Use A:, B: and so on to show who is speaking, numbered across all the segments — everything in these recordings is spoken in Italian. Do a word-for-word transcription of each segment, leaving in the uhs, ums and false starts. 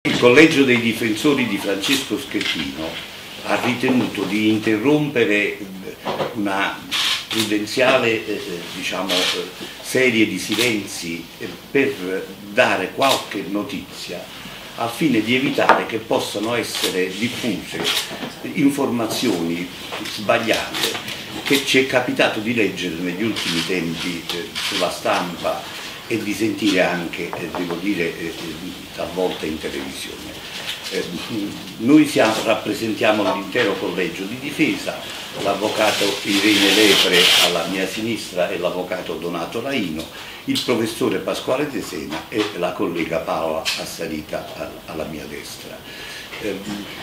A: Il Collegio dei Difensori di Francesco Schettino ha ritenuto di interrompere una prudenziale eh, diciamo, serie di silenzi per dare qualche notizia al fine di evitare che possano essere diffuse informazioni sbagliate che ci è capitato di leggere negli ultimi tempi eh, sulla stampa e di sentire anche, eh, devo dire, eh, talvolta in televisione. Eh, noi siamo, rappresentiamo l'intero collegio di difesa, l'avvocato Irene Lepre alla mia sinistra e l'avvocato Donato Raino, il professore Pasquale De Sena e la collega Paola Assarita alla mia destra. Eh,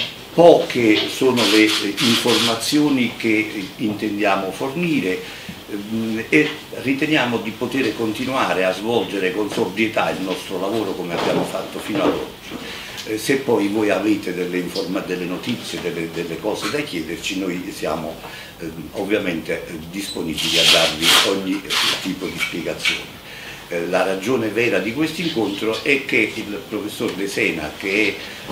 A: poche sono le informazioni che intendiamo fornire eh, e riteniamo di poter continuare a svolgere con sobrietà il nostro lavoro come abbiamo fatto fino ad oggi. Eh, se poi voi avete delle, delle notizie, delle, delle cose da chiederci, noi siamo eh, ovviamente eh, disponibili a darvi ogni eh, tipo di spiegazione. Eh, la ragione vera di questo incontro è che il professor De Sena, che è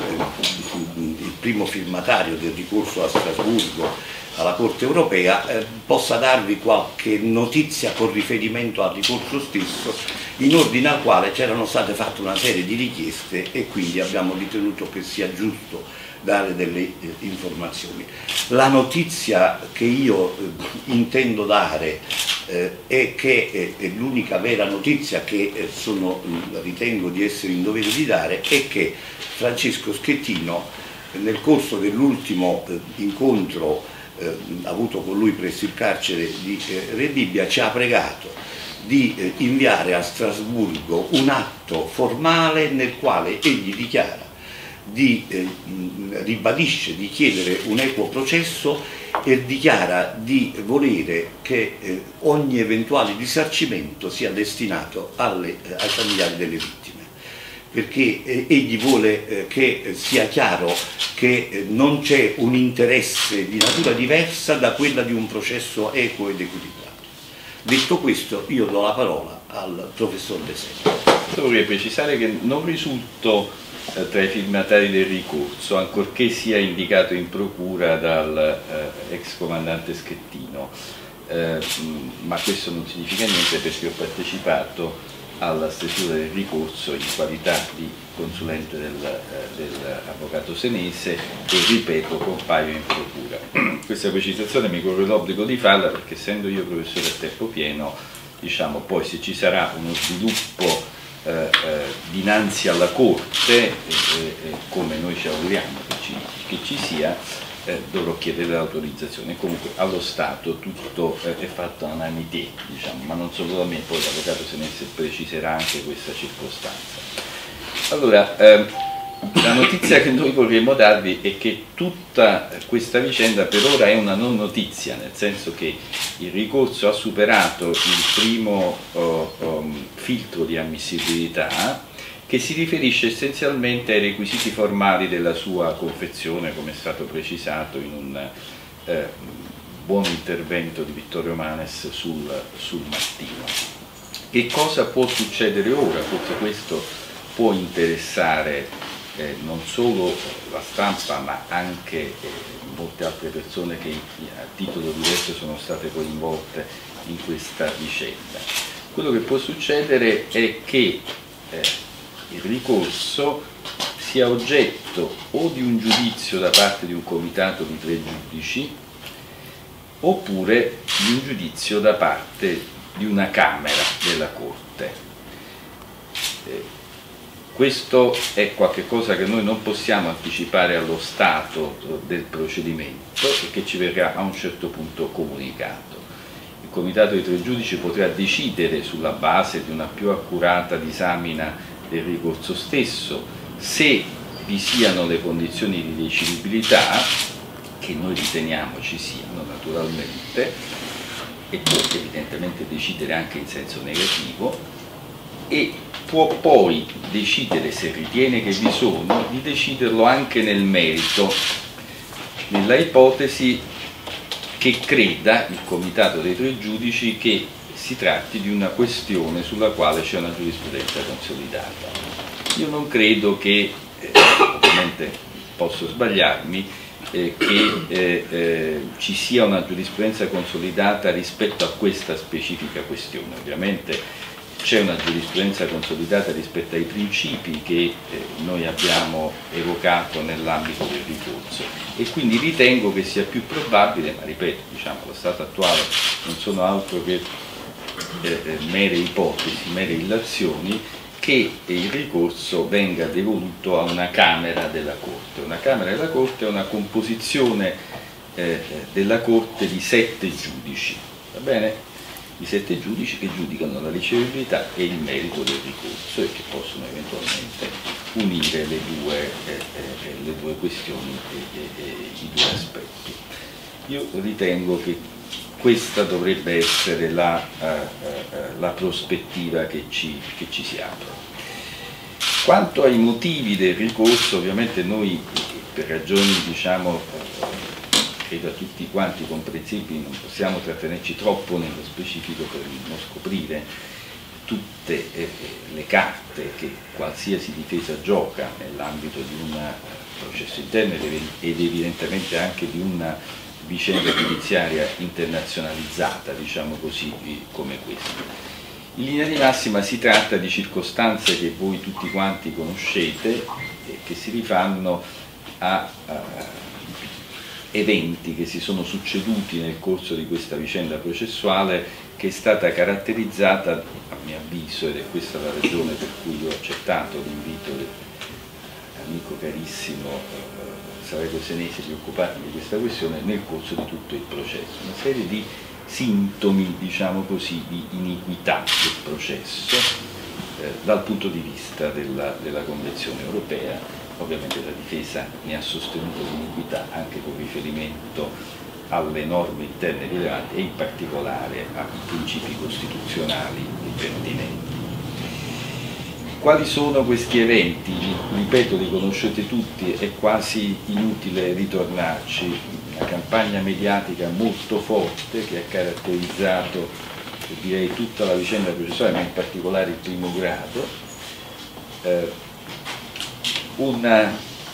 A: eh, il primo firmatario del ricorso a Strasburgo alla Corte Europea, eh, possa darvi qualche notizia con riferimento al ricorso stesso, in ordine al quale c'erano state fatte una serie di richieste e quindi abbiamo ritenuto che sia giusto dare delle eh, informazioni. La notizia che io eh, intendo dare eh, è che eh, è l'unica vera notizia che eh, sono, ritengo di essere in dovere di dare, è che Francesco Schettino eh, nel corso dell'ultimo eh, incontro eh, avuto con lui presso il carcere di eh, Re Bibbia ci ha pregato di eh, inviare a Strasburgo un atto formale nel quale egli dichiara Di, eh, ribadisce di chiedere un equo processo e dichiara di volere che eh, ogni eventuale risarcimento sia destinato alle, eh, ai familiari delle vittime, perché eh, egli vuole eh, che sia chiaro che eh, non c'è un interesse di natura diversa da quella di un processo equo ed equilibrato. Detto questo, io do la parola al professor De Sena.
B: Vorrei precisare che non risulto tra i firmatari del ricorso, ancorché sia indicato in procura dal eh, ex comandante Schettino, eh, ma questo non significa niente perché ho partecipato alla stesura del ricorso in qualità di consulente del, eh, dell'avvocato senese e, ripeto, compaio in procura. Questa precisazione mi corre l'obbligo di farla perché, essendo io professore a tempo pieno, diciamo, poi se ci sarà uno sviluppo Eh, eh, dinanzi alla Corte, eh, eh, come noi ci auguriamo che ci, che ci sia, eh, dovrò chiedere l'autorizzazione. Comunque allo Stato tutto eh, è fatto a unanimità, diciamo, ma non solo da me, poi l'avvocato Senese preciserà anche questa circostanza. Allora, eh, la notizia che noi vorremmo darvi è che tutta questa vicenda per ora è una non notizia, nel senso che il ricorso ha superato il primo oh, um, filtro di ammissibilità, che si riferisce essenzialmente ai requisiti formali della sua confezione, come è stato precisato in un eh, buon intervento di Vittorio Manes sul, sul Mattino. Che cosa può succedere ora? Forse questo può interessare Eh, non solo la stampa ma anche eh, molte altre persone che a titolo diverso sono state coinvolte in questa vicenda. Quello che può succedere è che eh, il ricorso sia oggetto o di un giudizio da parte di un comitato di tre giudici oppure di un giudizio da parte di una Camera della Corte. Eh, Questo è qualcosa che noi non possiamo anticipare allo stato del procedimento e che ci verrà a un certo punto comunicato. Il Comitato dei tre giudici potrà decidere sulla base di una più accurata disamina del ricorso stesso se vi siano le condizioni di decidibbilità, che noi riteniamo ci siano naturalmente, e può evidentemente decidere anche in senso negativo, e può poi decidere, se ritiene che vi sono, di deciderlo anche nel merito, nella ipotesi che creda il Comitato dei tre giudici che si tratti di una questione sulla quale c'è una giurisprudenza consolidata. Io non credo che ovviamente posso sbagliarmi, eh, che eh, eh, ci sia una giurisprudenza consolidata rispetto a questa specifica questione. Ovviamente c'è una giurisprudenza consolidata rispetto ai principi che eh, noi abbiamo evocato nell'ambito del ricorso, e quindi ritengo che sia più probabile, ma ripeto, diciamo, lo stato attuale non sono altro che eh, mere ipotesi, mere illazioni, che il ricorso venga devoluto a una Camera della Corte. Una Camera della Corte è una composizione eh, della Corte di sette giudici, va bene? I sette giudici che giudicano la ricevibilità e il merito del ricorso e che possono eventualmente unire le due, eh, eh, le due questioni e, e, e i due aspetti. Io ritengo che questa dovrebbe essere la, uh, uh, la prospettiva che ci, che ci si apre. Quanto ai motivi del ricorso, ovviamente noi per ragioni, diciamo, credo a tutti quanti comprensibili, non possiamo trattenerci troppo nello specifico per non scoprire tutte eh, le carte che qualsiasi difesa gioca nell'ambito di un processo interno ed evidentemente anche di una vicenda giudiziaria internazionalizzata, diciamo così, come questa. In linea di massima si tratta di circostanze che voi tutti quanti conoscete e che si rifanno a, a eventi che si sono succeduti nel corso di questa vicenda processuale, che è stata caratterizzata, a mio avviso, ed è questa la ragione per cui ho accettato l'invito dell'amico carissimo eh, Saverio Senesi di occuparmi di questa questione, nel corso di tutto il processo. Una serie di sintomi, diciamo così, di iniquità del processo eh, dal punto di vista della, della Convenzione europea. Ovviamente la difesa ne ha sostenuto l'iniquità anche con riferimento alle norme interne rilevanti e in particolare ai principi costituzionali pertinenti. Quali sono questi eventi? Ripeto, li conoscete tutti, è quasi inutile ritornarci. Una campagna mediatica molto forte che ha caratterizzato, direi, tutta la vicenda processuale, ma in particolare il primo grado, eh, una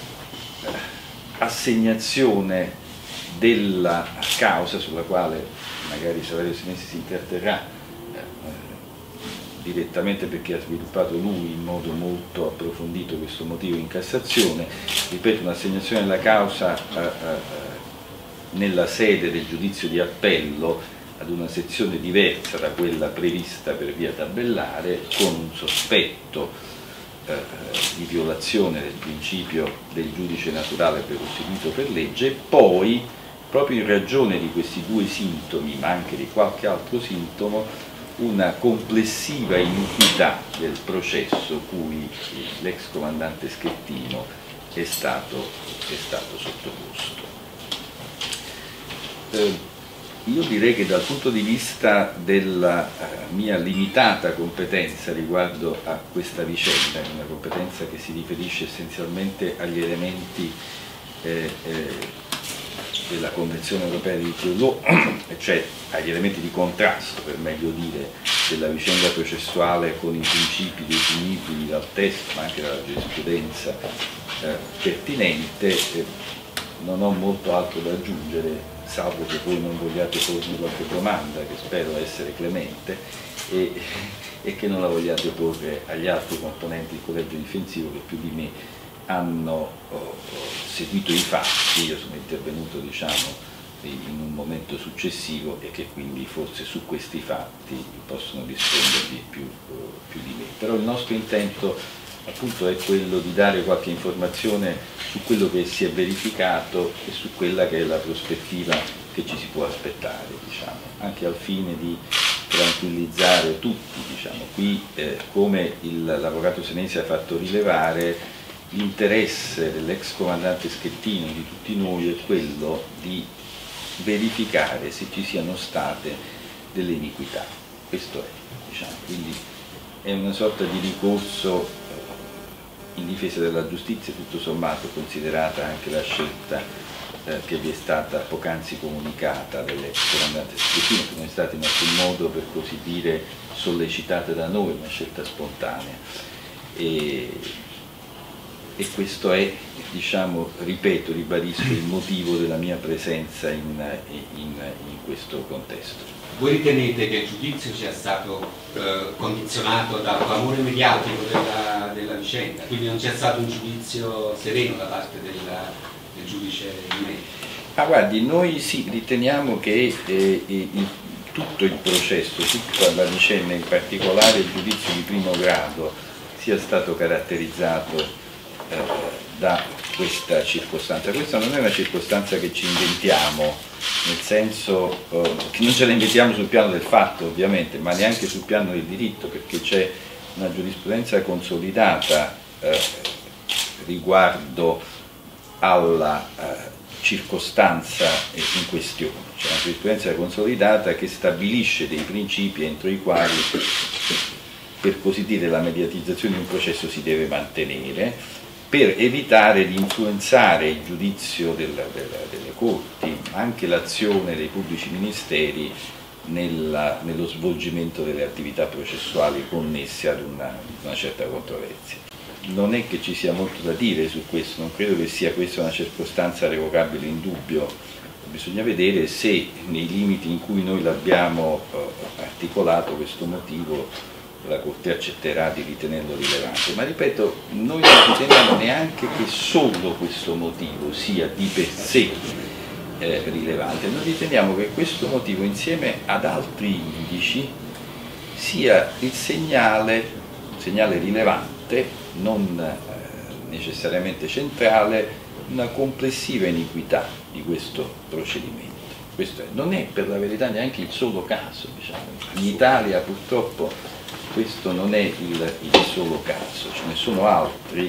B: assegnazione della causa sulla quale magari Saverio Senesi si intratterrà eh, direttamente perché ha sviluppato lui in modo molto approfondito questo motivo in Cassazione. Ripeto, un'assegnazione della causa eh, eh, nella sede del giudizio di appello ad una sezione diversa da quella prevista per via tabellare, con un sospetto Eh, di violazione del principio del giudice naturale precostituito per legge, e poi, proprio in ragione di questi due sintomi, ma anche di qualche altro sintomo, una complessiva iniquità del processo cui l'ex comandante Schettino è stato, è stato sottoposto. Eh, Io direi che dal punto di vista della uh, mia limitata competenza riguardo a questa vicenda, una competenza che si riferisce essenzialmente agli elementi eh, eh, della Convenzione Europea dei diritti dell'uomo, cioè agli elementi di contrasto, per meglio dire, della vicenda processuale con i principi definibili dal testo, ma anche dalla giurisprudenza eh, pertinente, eh, non ho molto altro da aggiungere, salvo che voi non vogliate pormi qualche domanda, che spero essere clemente, e, e che non la vogliate porre agli altri componenti del collegio difensivo che più di me hanno oh, seguito i fatti. Io sono intervenuto, diciamo, in un momento successivo e che quindi forse su questi fatti possono rispondervi più, uh, più di me. Però il nostro intento appunto è quello di dare qualche informazione su quello che si è verificato e su quella che è la prospettiva che ci si può aspettare, diciamo, anche al fine di tranquillizzare tutti, diciamo. Qui eh, come l'avvocato Senesi ha fatto rilevare, l'interesse dell'ex comandante Schettino e di tutti noi è quello di verificare se ci siano state delle iniquità. Questo è, diciamo, quindi è una sorta di ricorso in difesa della giustizia, tutto sommato, considerata anche la scelta eh, che vi è stata poc'anzi comunicata dall'ex comandante Schettino, che non è stata in alcun modo, per così dire, sollecitata da noi, una scelta spontanea. E, e questo è, diciamo, ripeto, ribadisco il motivo della mia presenza in, in, in questo contesto.
C: Voi ritenete che il giudizio sia stato eh, condizionato dal clamore mediatico della, della vicenda, quindi non c'è stato un giudizio sereno da parte della, del giudice di merito?
B: Ah, guardi, noi sì, riteniamo che eh, il, tutto il processo, tutta la vicenda, in particolare il giudizio di primo grado, sia stato caratterizzato eh, da questa circostanza. Questa non è una circostanza che ci inventiamo, nel senso eh, che non ce la inventiamo sul piano del fatto ovviamente, ma neanche sul piano del diritto, perché c'è una giurisprudenza consolidata eh, riguardo alla eh, circostanza in questione. C'è una giurisprudenza consolidata che stabilisce dei principi entro i quali, per così dire, la mediatizzazione di un processo si deve mantenere per evitare di influenzare il giudizio del, del, delle corti, ma anche l'azione dei pubblici ministeri nella, nello svolgimento delle attività processuali connesse ad una, una certa controversia. Non è che ci sia molto da dire su questo, non credo che sia questa una circostanza revocabile in dubbio, bisogna vedere se nei limiti in cui noi l'abbiamo eh, articolato questo motivo la Corte accetterà di ritenerlo rilevante, ma ripeto, noi non riteniamo neanche che solo questo motivo sia di per sé eh, rilevante, noi riteniamo che questo motivo insieme ad altri indici sia il segnale, un segnale rilevante, non eh, necessariamente centrale, una complessiva iniquità di questo procedimento. Questo è, non è per la verità neanche il solo caso, diciamo. In Italia purtroppo questo non è il, il solo caso, ce ne sono altri,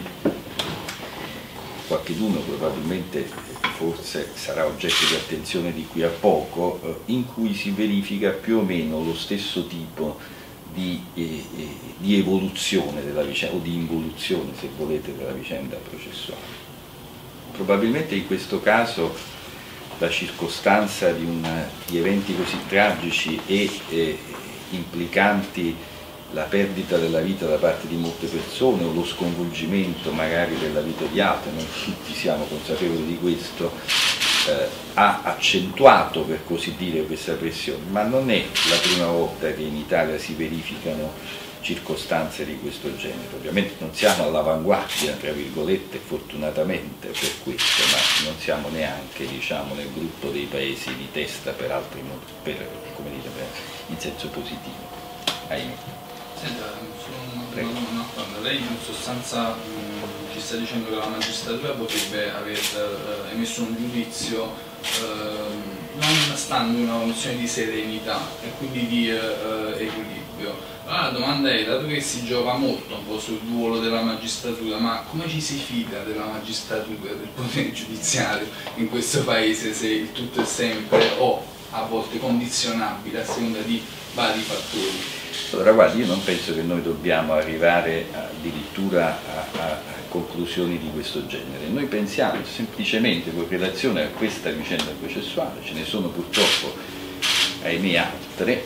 B: qualcheduno probabilmente forse sarà oggetto di attenzione di qui a poco, eh, in cui si verifica più o meno lo stesso tipo Di, eh, di evoluzione della vicenda, o di involuzione se volete, della vicenda processuale. Probabilmente in questo caso la circostanza di, una, di eventi così tragici e eh, implicanti la perdita della vita da parte di molte persone o lo sconvolgimento magari della vita di altre, noi tutti siamo consapevoli di questo, eh, ha accentuato, per così dire, questa pressione, ma non è la prima volta che in Italia si verificano circostanze di questo genere. Ovviamente non siamo all'avanguardia, tra virgolette, fortunatamente per questo, ma non siamo neanche, diciamo, nel gruppo dei paesi di testa per altri motivi, per, come dire, per, in senso positivo. Ahimè.
D: Senta, una domanda. Lei in sostanza mh, ci sta dicendo che la magistratura potrebbe aver eh, emesso un giudizio eh, non stando in una condizione di serenità e quindi di eh, equilibrio. Allora la domanda è, dato che si gioca molto un po' sul ruolo della magistratura, ma come ci si fida della magistratura, del potere giudiziario in questo paese, se il tutto è sempre o a volte condizionabile a seconda di vari fattori?
B: Allora guardi, io non penso che noi dobbiamo arrivare addirittura a, a, a conclusioni di questo genere. Noi pensiamo semplicemente, con relazione a questa vicenda processuale, ce ne sono purtroppo, ahimè, altre,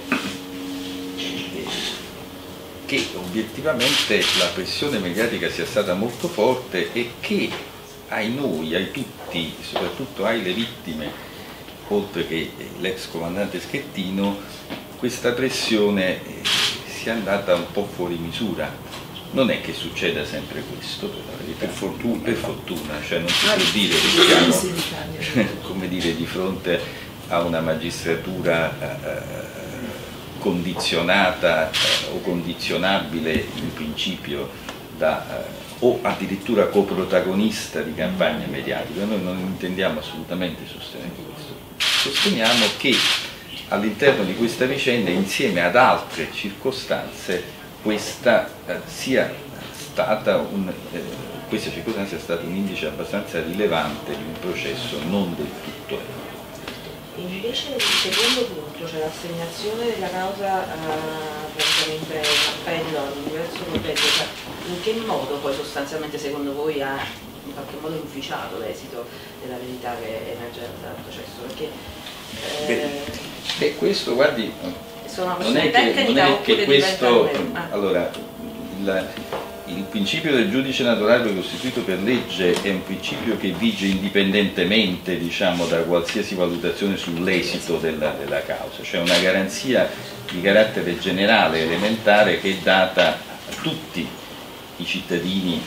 B: che obiettivamente la pressione mediatica sia stata molto forte e che ai noi, ai tutti, soprattutto ai le vittime, oltre che l'ex comandante Schettino, questa pressione sia andata un po' fuori misura. Non è che succeda sempre questo, per, la verità, per fortuna, per fortuna, cioè non si può dire che siamo, come dire, di fronte a una magistratura eh, condizionata eh, o condizionabile in principio da, eh, o addirittura coprotagonista di campagne mediatiche. Noi non intendiamo assolutamente sostenere questo. Sosteniamo che all'interno di questa vicenda, insieme ad altre circostanze, questa eh, sia stata un, eh, questa circostanza è stata un indice abbastanza rilevante di un processo non del tutto equo.
E: Invece il secondo punto, cioè l'assegnazione della causa eh, praticamente in appello all'universo protetto, cioè, in che modo poi sostanzialmente secondo voi ha in qualche modo inficiato l'esito della verità che emerge dal processo? Perché eh,
B: Beh, questo, guardi,
E: sono
B: non è che, non è che questo,
E: ah.
B: allora, la, il principio del giudice naturale costituito per legge è un principio che vige indipendentemente, diciamo, da qualsiasi valutazione sull'esito della, della causa, cioè una garanzia di carattere generale, elementare, che è data a tutti i cittadini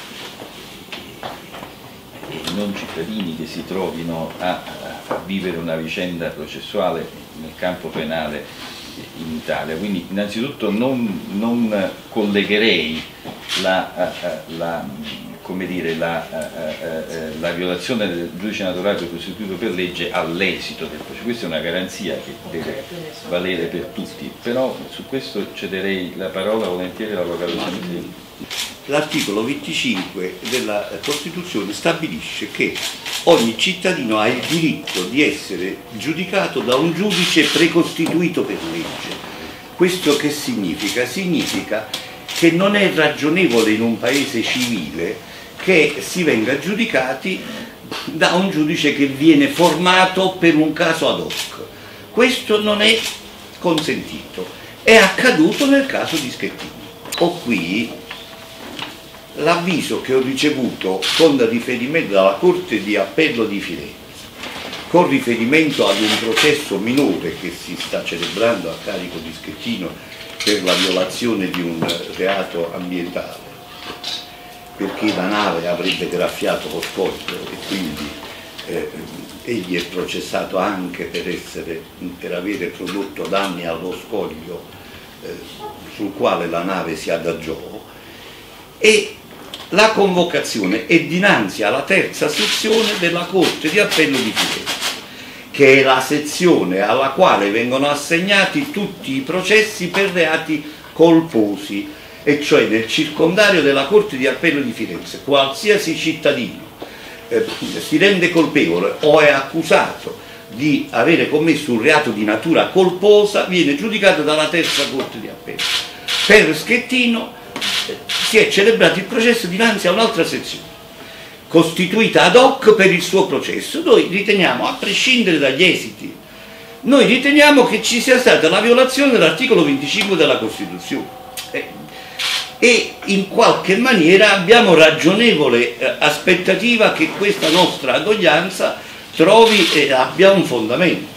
B: e non cittadini che si trovino a, a vivere una vicenda processuale nel campo penale in Italia. Quindi innanzitutto non, non collegherei la, la, come dire, la, la violazione del giudice naturale costituito per legge all'esito del processo. Questa è una garanzia che deve valere per tutti, però su questo cederei la parola volentieri all'avvocato Santilli.
A: L'articolo venticinque della Costituzione stabilisce che ogni cittadino ha il diritto di essere giudicato da un giudice precostituito per legge. Questo che significa? Significa che non è ragionevole in un paese civile che si venga giudicati da un giudice che viene formato per un caso ad hoc. Questo non è consentito. È accaduto nel caso di Schettino. Ho qui l'avviso che ho ricevuto con riferimento dalla Corte di Appello di Firenze, con riferimento ad un processo minore che si sta celebrando a carico di Schettino per la violazione di un reato ambientale, perché la nave avrebbe graffiato lo scoglio e quindi eh, egli è processato anche per, essere, per avere prodotto danni allo scoglio eh, sul quale la nave si adagiò, e la convocazione è dinanzi alla terza sezione della Corte di Appello di Firenze, che è la sezione alla quale vengono assegnati tutti i processi per reati colposi, e cioè nel circondario della Corte di Appello di Firenze qualsiasi cittadino eh, si rende colpevole o è accusato di avere commesso un reato di natura colposa viene giudicato dalla terza Corte di Appello. Per Schettino si è celebrato il processo dinanzi a un'altra sezione costituita ad hoc per il suo processo. Noi riteniamo, a prescindere dagli esiti, noi riteniamo che ci sia stata la violazione dell'articolo venticinque della Costituzione eh, e in qualche maniera abbiamo ragionevole eh, aspettativa che questa nostra adoglianza trovi e eh, abbia un fondamento.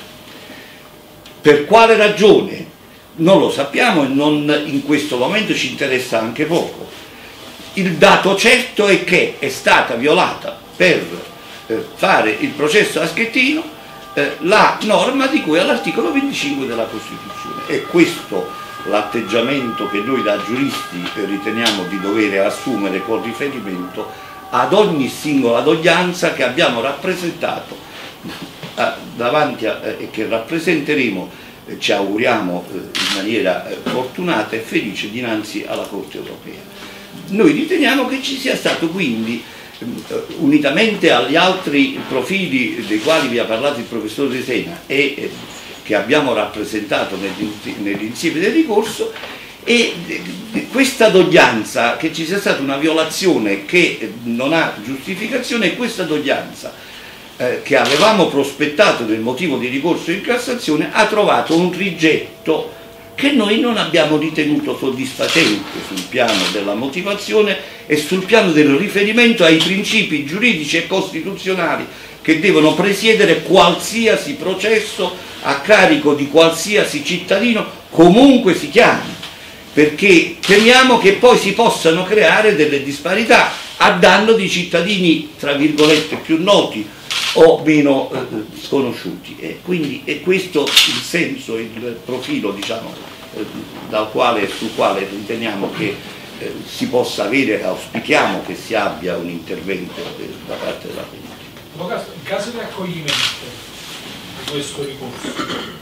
A: Per quale ragione? Non lo sappiamo e non, in questo momento ci interessa anche poco. Il dato certo è che è stata violata per eh, fare il processo a Schettino eh, la norma di cui all'articolo venticinque della Costituzione. E questo l'atteggiamento che noi da giuristi eh, riteniamo di dover assumere con riferimento ad ogni singola doglianza che abbiamo rappresentato eh, davanti a, eh, e che rappresenteremo, ci auguriamo in maniera fortunata e felice, dinanzi alla Corte europea. Noi riteniamo che ci sia stato quindi, unitamente agli altri profili dei quali vi ha parlato il professor De Sena e che abbiamo rappresentato nell'insieme del ricorso, e questa doglianza, che ci sia stata una violazione che non ha giustificazione, e questa doglianza Eh, che avevamo prospettato nel motivo di ricorso in Cassazione ha trovato un rigetto che noi non abbiamo ritenuto soddisfacente sul piano della motivazione e sul piano del riferimento ai principi giuridici e costituzionali che devono presiedere qualsiasi processo a carico di qualsiasi cittadino, comunque si chiami, perché temiamo che poi si possano creare delle disparità a danno di cittadini, tra virgolette, più noti o meno eh, sconosciuti, e quindi è questo il senso, il profilo, diciamo, eh, dal quale, sul quale riteniamo che eh, si possa avere, auspichiamo che si abbia un intervento de, da parte della Corte.
F: In caso di accoglimento di questo ricorso,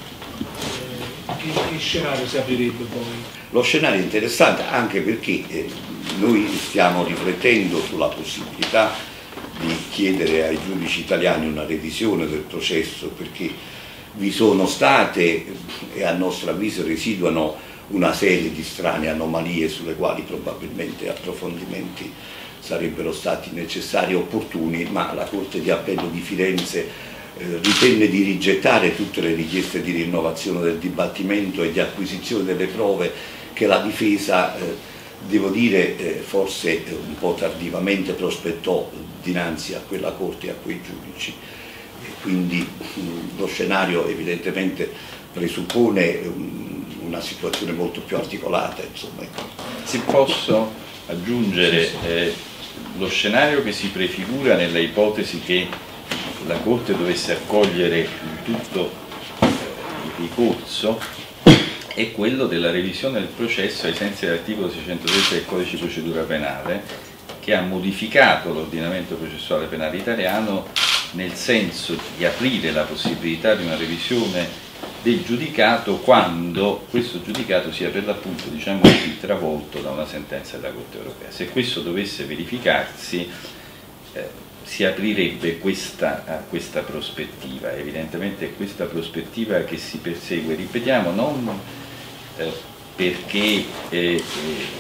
F: eh, che, che scenario si aprirebbe poi?
A: Lo scenario è interessante anche perché eh, noi stiamo riflettendo sulla possibilità di chiedere ai giudici italiani una revisione del processo, perché vi sono state e a nostro avviso residuano una serie di strane anomalie sulle quali probabilmente approfondimenti sarebbero stati necessari e opportuni, ma la Corte di Appello di Firenze eh, ritenne di rigettare tutte le richieste di rinnovazione del dibattimento e di acquisizione delle prove che la difesa eh, devo dire eh, forse un po' tardivamente prospettò dinanzi a quella Corte e a quei giudici. E quindi mh, lo scenario evidentemente presuppone um, una situazione molto più articolata. Insomma.
B: Se posso aggiungere, eh, lo scenario che si prefigura nella ipotesi che la Corte dovesse accogliere in tutto eh, il ricorso è quello della revisione del processo ai sensi dell'articolo seicentotrenta del Codice di procedura penale, che ha modificato l'ordinamento processuale penale italiano nel senso di aprire la possibilità di una revisione del giudicato quando questo giudicato sia per l'appunto, diciamo così, travolto da una sentenza della Corte europea. Se questo dovesse verificarsi eh, si aprirebbe questa, uh, questa prospettiva. Evidentemente è questa prospettiva che si persegue, ripetiamo, non eh, perché, eh, eh,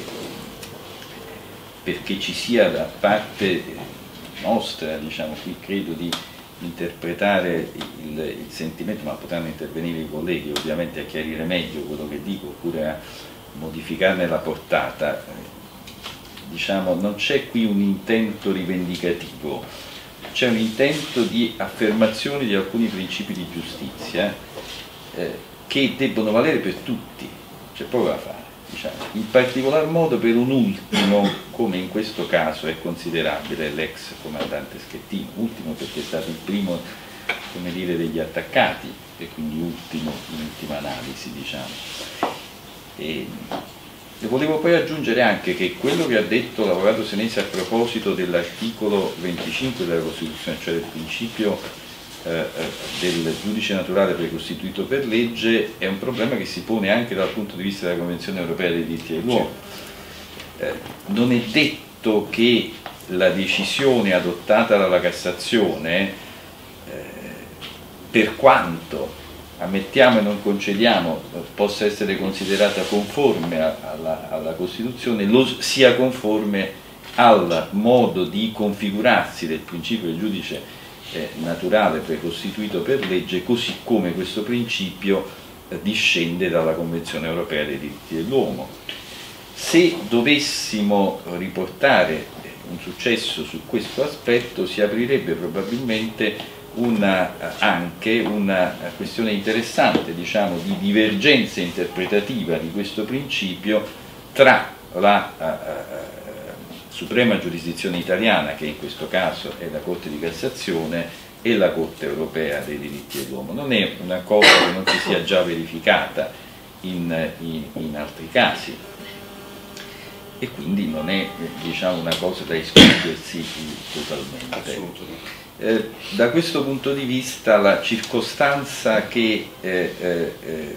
B: perché ci sia da parte nostra, diciamo, qui credo di interpretare il, il sentimento, ma potranno intervenire i colleghi ovviamente a chiarire meglio quello che dico oppure a modificarne la portata. Diciamo, non c'è qui un intento rivendicativo, c'è un intento di affermazione di alcuni principi di giustizia eh, che debbono valere per tutti, c'è poco da fare. Diciamo. In particolar modo per un ultimo, come in questo caso è considerabile l'ex comandante Schettino, ultimo perché è stato il primo, come dire, degli attaccati e quindi ultimo in ultima analisi, diciamo. E, e volevo poi aggiungere anche che quello che ha detto l'avvocato Senesi a proposito dell'articolo venticinque della Costituzione, cioè del principio Eh, del giudice naturale precostituito per legge, è un problema che si pone anche dal punto di vista della Convenzione europea dei diritti dell'uomo. Eh, non è detto che la decisione adottata dalla Cassazione, eh, per quanto ammettiamo e non concediamo possa essere considerata conforme alla, alla Costituzione, lo sia conforme al modo di configurarsi del principio del giudice Eh, naturale precostituito per legge, così come questo principio eh, discende dalla Convenzione europea dei diritti dell'uomo. Se dovessimo riportare un successo su questo aspetto, si aprirebbe probabilmente una, anche una questione interessante, diciamo, di divergenza interpretativa di questo principio tra la uh, Suprema giurisdizione italiana, che in questo caso è la Corte di Cassazione, e la Corte europea dei diritti dell'uomo. Non è una cosa che non si sia già verificata in, in, in altri casi e quindi non è, diciamo, una cosa da escludersi totalmente. Eh, da questo punto di vista la circostanza che eh, eh,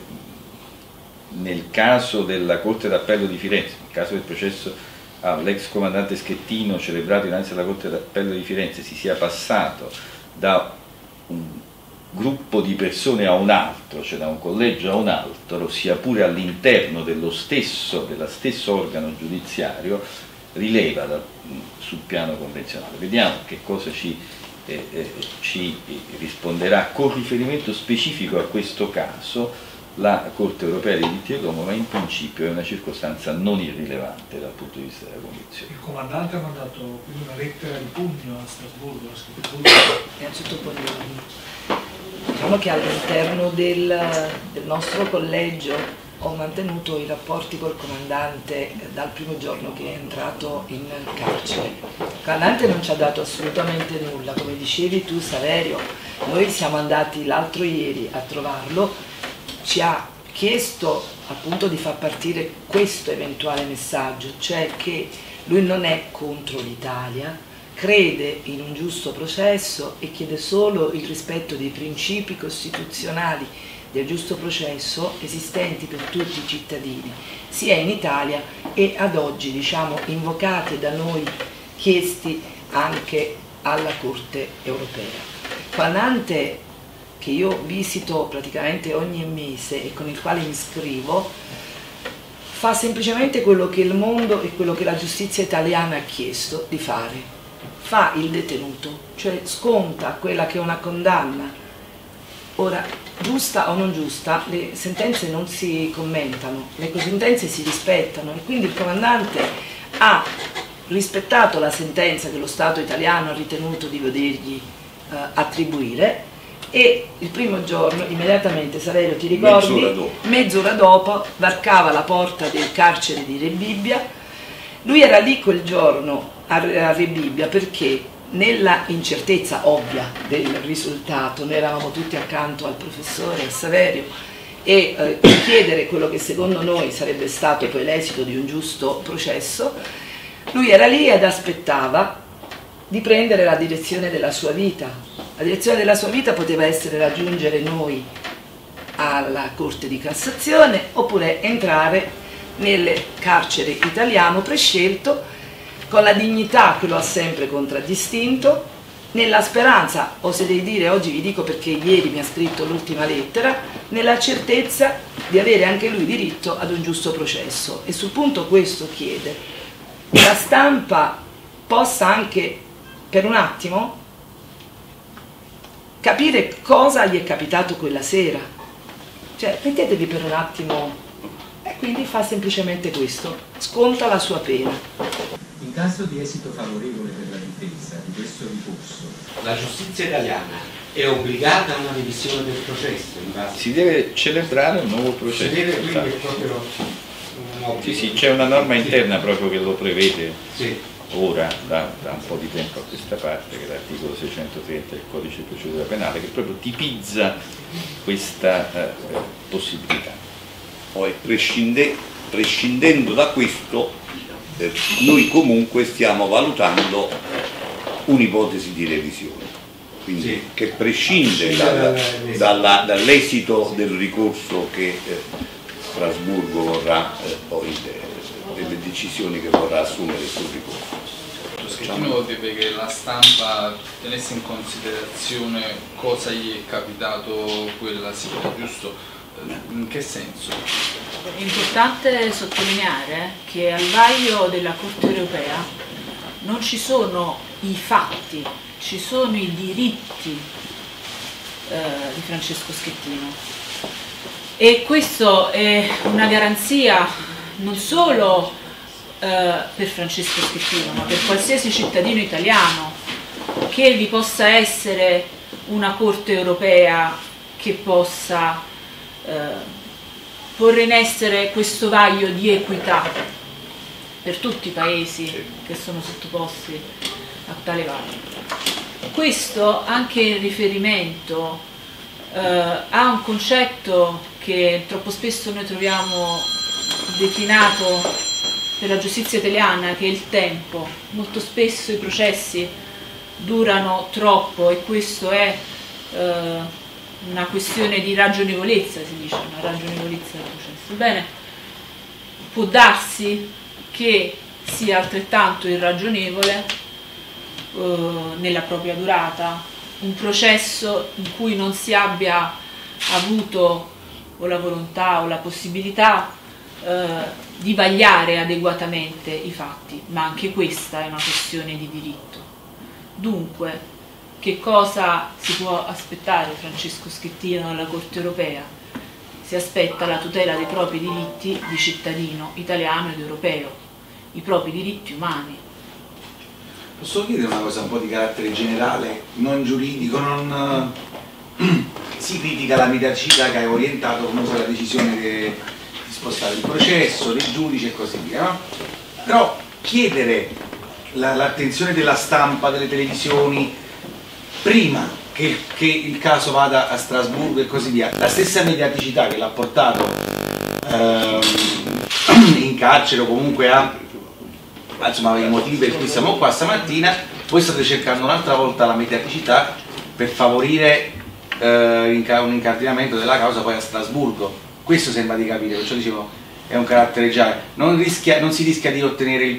B: nel caso della Corte d'Appello di Firenze, nel caso del processo all'ex comandante Schettino celebrato dinanzi alla Corte d'Appello di Firenze, si sia passato da un gruppo di persone a un altro, cioè da un collegio a un altro, sia pure all'interno dello stesso, dello stesso organo giudiziario, rileva da, sul piano convenzionale. Vediamo che cosa ci, eh, eh, ci risponderà con riferimento specifico a questo caso la Corte europea dei diritti dell'uomo, ma in principio è una circostanza non irrilevante dal punto di vista della Convenzione.
F: Il comandante ha mandato quindi una lettera di pugno a Strasburgo, a Strasburgo.
E: Innanzitutto buongiorno. Diciamo che all'interno del, del nostro collegio ho mantenuto i rapporti col comandante dal primo giorno che è entrato in carcere. Il comandante non ci ha dato assolutamente nulla, come dicevi tu Saverio, noi siamo andati l'altro ieri a trovarlo, ci ha chiesto appunto di far partire questo eventuale messaggio, cioè che lui non è contro l'Italia, crede in un giusto processo e chiede solo il rispetto dei principi costituzionali del giusto processo esistenti per tutti i cittadini, sia in Italia e ad oggi, diciamo, invocati da noi, chiesti anche alla Corte europea. Comandante, che io visito praticamente ogni mese e con il quale mi scrivo, fa semplicemente quello che il mondo e quello che la giustizia italiana ha chiesto di fare. Fa il detenuto, cioè sconta quella che è una condanna
G: Ora, giusta o non giusta, le sentenze non si commentano, le sentenze si rispettano e quindi il comandante ha rispettato la sentenza che lo Stato italiano ha ritenuto di potergli eh, attribuire, e il primo giorno, immediatamente, Saverio, ti ricordi?
A: Mezz'ora dopo.
G: Mezz'ora dopo varcava la porta del carcere di Rebibbia. Lui era lì quel giorno a Rebibbia perché nella incertezza ovvia del risultato, noi eravamo tutti accanto al professore, a Saverio, e eh, chiedere quello che secondo noi sarebbe stato poi l'esito di un giusto processo, lui era lì ed aspettava di prendere la direzione della sua vita. La direzione della sua vita poteva essere raggiungere noi alla Corte di Cassazione oppure entrare nel carcere italiano prescelto con la dignità che lo ha sempre contraddistinto, nella speranza, oserei dire, oggi vi dico perché ieri mi ha scritto l'ultima lettera, nella certezza di avere anche lui diritto ad un giusto processo. E sul punto questo chiede che la stampa possa anche per un attimo capire cosa gli è capitato quella sera. Cioè, mettetevi per un attimo, e quindi fa semplicemente questo, sconta la sua pena.
H: In caso di esito favorevole per la difesa di questo ricorso,
C: la giustizia italiana è obbligata a una revisione del processo? In base
B: si deve celebrare un nuovo processo.
C: si deve quindi proprio un obbligo.
B: Sì, sì, c'è una norma interna proprio che lo prevede.
C: Sì.
B: Ora, da, da un po' di tempo a questa parte, che è l'articolo seicentotrenta del codice di procedura penale, che proprio tipizza questa eh, possibilità.
A: Poi, prescinde, prescindendo da questo, eh, noi comunque stiamo valutando un'ipotesi di revisione, quindi sì, che prescinde dal, dalla, dall'esito del ricorso che eh, Strasburgo vorrà eh, poi eh, delle decisioni che vorrà assumere sul ricorso.
D: Schettino vorrebbe che la stampa tenesse in considerazione cosa gli è capitato quella sera, giusto? In che senso?
I: È importante sottolineare che al vaglio della Corte europea non ci sono i fatti, ci sono i diritti eh, di Francesco Schettino, e questo è una garanzia non solo eh, per Francesco Schettino, ma per qualsiasi cittadino italiano, che vi possa essere una Corte europea che possa eh, porre in essere questo vaglio di equità per tutti i paesi che sono sottoposti a tale vaglio. Questo anche in riferimento eh, a un concetto che troppo spesso noi troviamo declinato per la giustizia italiana, che è il tempo. Molto spesso i processi durano troppo e questo è eh, una questione di ragionevolezza, si dice, una ragionevolezza del processo. Bene, può darsi che sia altrettanto irragionevole eh, nella propria durata un processo in cui non si abbia avuto o la volontà o la possibilità eh, di vagliare adeguatamente i fatti, ma anche questa è una questione di diritto. Dunque, che cosa si può aspettare Francesco Schettino dalla Corte europea? Si aspetta la tutela dei propri diritti di cittadino italiano ed europeo, i propri diritti umani.
J: Posso chiedere una cosa un po' di carattere generale, non giuridico, non uh, si critica la mediacità che ha orientato comunque la decisione di spostare il processo, del giudice e così via, no? Però chiedere l'attenzione la, della stampa, delle televisioni, prima che, che il caso vada a Strasburgo e così via, la stessa mediaticità che l'ha portato ehm, in carcere o comunque a, insomma, i motivi per cui siamo qua stamattina, voi state cercando un'altra volta la mediaticità per favorire eh, un incardinamento della causa poi a Strasburgo. Questo sembra di capire, perciò dicevo è un carattere generale, non, rischia, non si rischia di ottenere il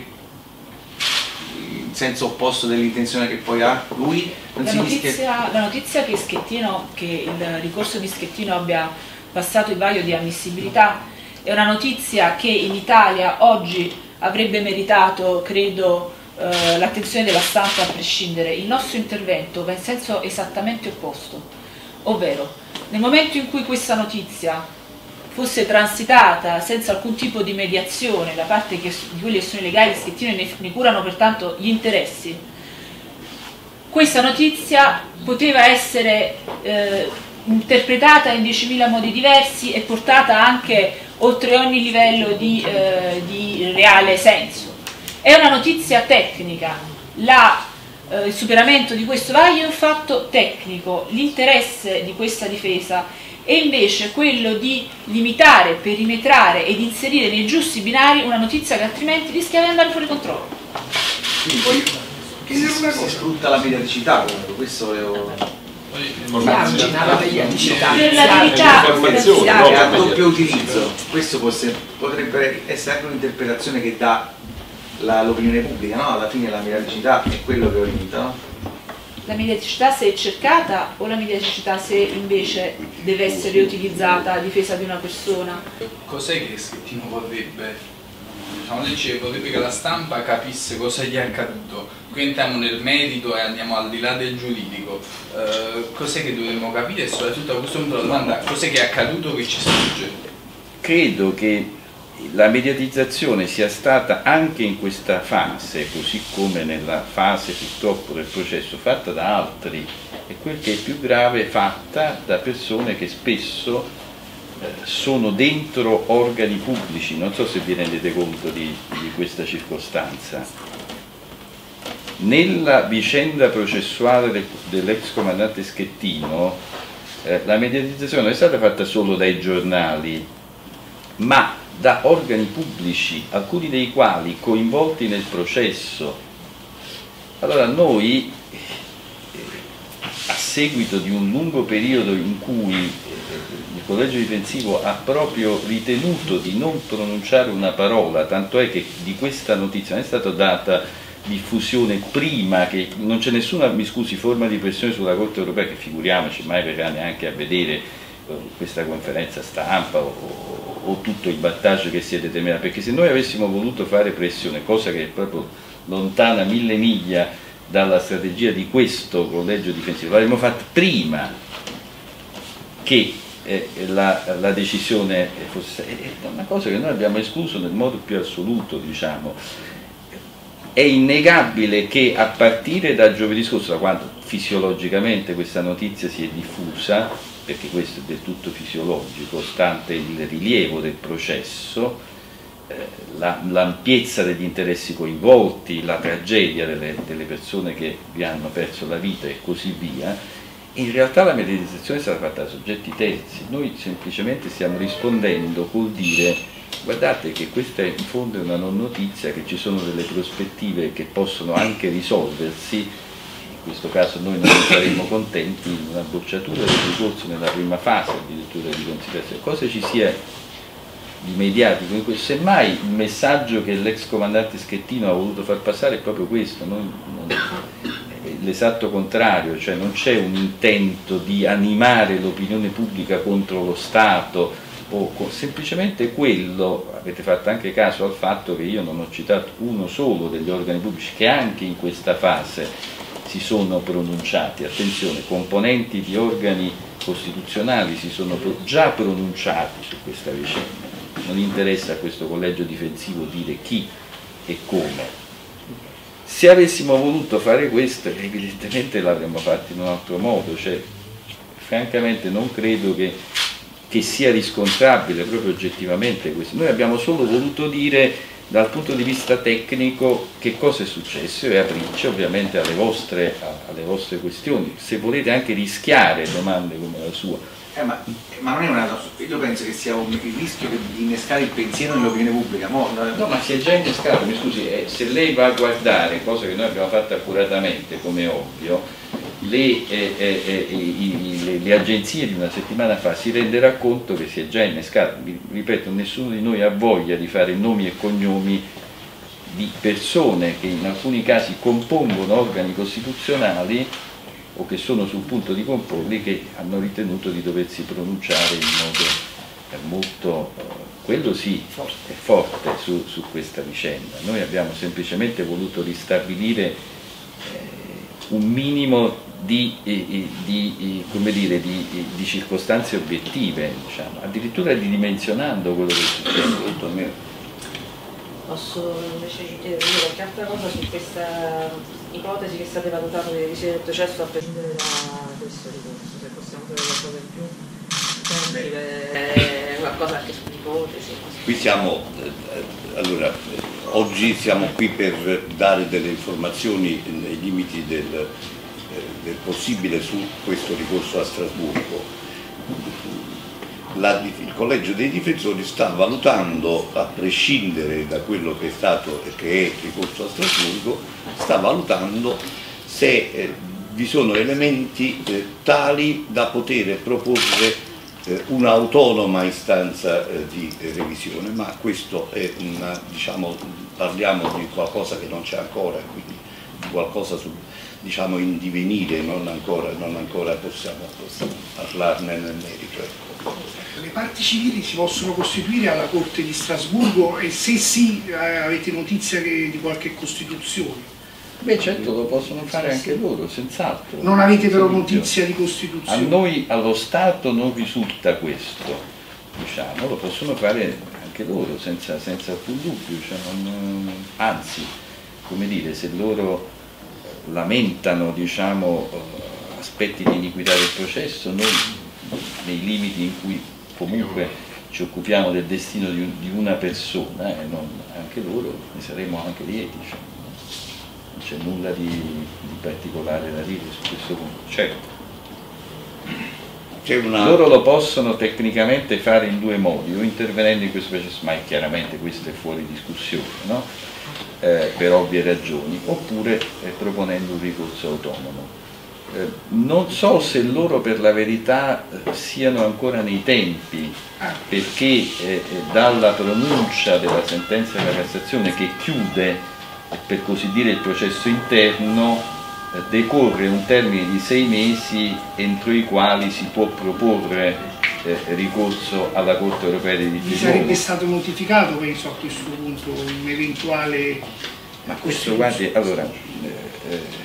J: senso opposto dell'intenzione che poi ha lui. Non
I: la,
J: si
I: notizia,
J: rischia...
I: la notizia che, Schettino, che il ricorso di Schettino abbia passato il vaglio di ammissibilità è una notizia che in Italia oggi avrebbe meritato, credo, eh, l'attenzione della stampa a prescindere. Il nostro intervento va in senso esattamente opposto. ovvero nel momento in cui questa notizia fosse transitata senza alcun tipo di mediazione da parte che, di quelli che sono i legali Schettino e ne, ne curano pertanto gli interessi, questa notizia poteva essere eh, interpretata in diecimila modi diversi e portata anche oltre ogni livello di, eh, di reale senso. È una notizia tecnica, la, eh, il superamento di questo vaglio è un fatto tecnico, l'interesse di questa difesa è invece quello di limitare, perimetrare ed inserire nei giusti binari una notizia che altrimenti rischia di andare fuori controllo.
J: Quindi, che si, si sfrutta la mediaticità comunque, questo è
G: Margina la mediaticità.
I: Per la verità,
J: è a doppio utilizzo. Questo fosse, potrebbe essere anche un'interpretazione che dà l'opinione pubblica, no? Alla fine la mediaticità è quello che orienta, no?
I: La mediaticità se è cercata o la mediaticità se invece deve essere utilizzata a difesa di una persona?
D: Cos'è che Schettino vorrebbe? Diciamo, lei dice, vorrebbe che la stampa capisse cosa gli è accaduto. Qui entriamo nel merito e andiamo al di là del giuridico. Eh, cos'è che dovremmo capire e soprattutto a questo punto la domanda, cos'è che è accaduto che ci sfugge?
B: Credo che la mediatizzazione sia stata anche in questa fase, così come nella fase purtroppo del processo, fatta da altri, e quel che è più grave, fatta da persone che spesso eh, sono dentro organi pubblici. Non so se vi rendete conto di, di questa circostanza. Nella vicenda processuale del, dell'ex comandante Schettino, eh, la mediatizzazione non è stata fatta solo dai giornali, ma da organi pubblici, alcuni dei quali coinvolti nel processo. Allora noi, a seguito di un lungo periodo in cui il collegio difensivo ha proprio ritenuto di non pronunciare una parola, tanto è che di questa notizia non è stata data diffusione prima, che non c'è nessuna, mi scusi, forma di pressione sulla Corte Europea, che figuriamoci, mai verrà neanche a vedere questa conferenza stampa o, o tutto il battaggio che si è determinato, perché se noi avessimo voluto fare pressione, cosa che è proprio lontana mille miglia dalla strategia di questo collegio difensivo, l'avremmo fatto prima che eh, la, la decisione fosse, è una cosa che noi abbiamo escluso nel modo più assoluto, diciamo. È innegabile che a partire da giovedì scorso, da quando fisiologicamente questa notizia si è diffusa, perché questo è del tutto fisiologico, stante il rilievo del processo, eh, la, l'ampiezza degli interessi coinvolti, la tragedia delle, delle persone che vi hanno perso la vita e così via, in realtà la mediatizzazione è stata fatta da soggetti terzi. Noi semplicemente stiamo rispondendo col dire: guardate che questa in fondo è una non notizia, che ci sono delle prospettive che possono anche risolversi. In questo caso noi non saremmo contenti in una bocciatura del ricorso nella prima fase addirittura di considerazione. Cosa ci sia di mediatico in questo? Semmai il messaggio che l'ex comandante Schettino ha voluto far passare è proprio questo, non, non, l'esatto contrario, cioè non c'è un intento di animare l'opinione pubblica contro lo Stato, o semplicemente quello. Avete fatto anche caso al fatto che io non ho citato uno solo degli organi pubblici che anche in questa fase si sono pronunciati. Attenzione, componenti di organi costituzionali si sono già pronunciati su questa vicenda. Non interessa a questo collegio difensivo dire chi e come. Se avessimo voluto fare questo, evidentemente l'avremmo fatto in un altro modo, cioè francamente non credo che che sia riscontrabile proprio oggettivamente questo. Noi abbiamo solo voluto dire dal punto di vista tecnico che cosa è successo e aprirci ovviamente alle vostre, alle vostre questioni, se volete anche rischiare domande come la sua.
J: Eh, ma, ma non è una, io penso che sia un, il rischio di innescare il pensiero nell'opinione pubblica. Mo, no,
B: no, ma si è già innescato, mi scusi, eh, se lei va a guardare, cosa che noi abbiamo fatto accuratamente come ovvio, Le, eh, eh, i, le, le agenzie di una settimana fa, si renderà conto che si è già innescato. Ripeto, nessuno di noi ha voglia di fare nomi e cognomi di persone che in alcuni casi compongono organi costituzionali o che sono sul punto di comporli, che hanno ritenuto di doversi pronunciare in modo molto, quello sì, è forte su, su questa vicenda. Noi abbiamo semplicemente voluto ristabilire eh, un minimo di, di, di, come dire, di, di circostanze obiettive, diciamo, addirittura ridimensionando quello che è successo.
E: Posso invece chiedere qualche altra cosa su questa ipotesi che state valutando di revisione del processo a prescindere da questo ricorso, se possiamo fare qualcosa in più, eh, qualcosa anche sull'ipotesi.
A: Qui siamo, eh, allora, oggi siamo qui per dare delle informazioni nei limiti del, eh, del possibile su questo ricorso a Strasburgo. La, il Collegio dei Difensori sta valutando, a prescindere da quello che è stato e che è il ricorso a Strasburgo, sta valutando se eh, vi sono elementi eh, tali da poter proporre eh, un'autonoma istanza eh, di eh, revisione, ma questo è una, diciamo, parliamo di qualcosa che non c'è ancora, quindi di qualcosa su, diciamo, in divenire, non ancora, non ancora possiamo, possiamo parlarne nel merito. Ecco.
F: Le parti civili si possono costituire alla Corte di Strasburgo e se sì eh, avete notizia che, di qualche costituzione?
B: Beh certo, lo possono fare anche loro, senz'altro.
F: Non avete però notizia di costituzione?
B: A noi, allo Stato, non risulta questo, diciamo, lo possono fare anche loro, senza, senza alcun dubbio, cioè non, anzi, come dire, se loro lamentano, diciamo, aspetti di iniquità del processo, noi nei limiti in cui comunque ci occupiamo del destino di, un, di una persona, e eh, non anche loro, ne saremo anche lieti, cioè, non c'è nulla di, di particolare da dire su questo punto. Certo, una... loro lo possono tecnicamente fare in due modi, o intervenendo in questo processo, ma chiaramente questo è fuori discussione, no? eh, per ovvie ragioni, oppure eh, proponendo un ricorso autonomo. Eh, non so se loro per la verità eh, siano ancora nei tempi, perché eh, dalla pronuncia della sentenza della Cassazione che chiude, eh, per così dire, il processo interno, eh, decorre un termine di sei mesi entro i quali si può proporre eh, ricorso alla Corte Europea dei diritti
F: dell'uomo. Vi sarebbe stato notificato, penso, a questo punto un eventuale...
B: Ma questo, guardi, allora... Eh, eh,